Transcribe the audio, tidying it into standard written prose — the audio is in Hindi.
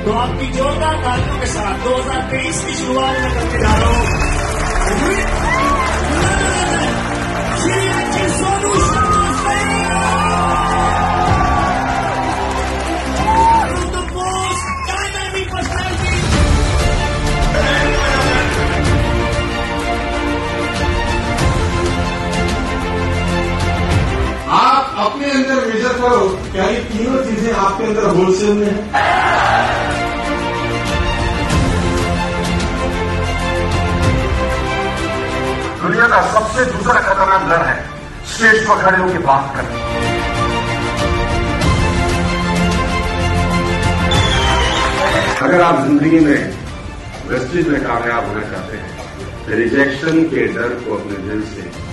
तो आपकी जोरदार तालियों के साथ 2023 की शुरुआत में करके जा रहा हूं Shri Sonu Sharma the most dynamic personality. आप अपने अंदर मेजर करो, क्या ये तीनों चीजें आपके अंदर होलसेल में है? दुनिया का सबसे दूसरा खतरनाक डर है स्टेज पर खड़े होकर बात करना। अगर आप जिंदगी में वेस्टेज में कामयाब होना चाहते हैं, रिजेक्शन के डर को अपने दिल से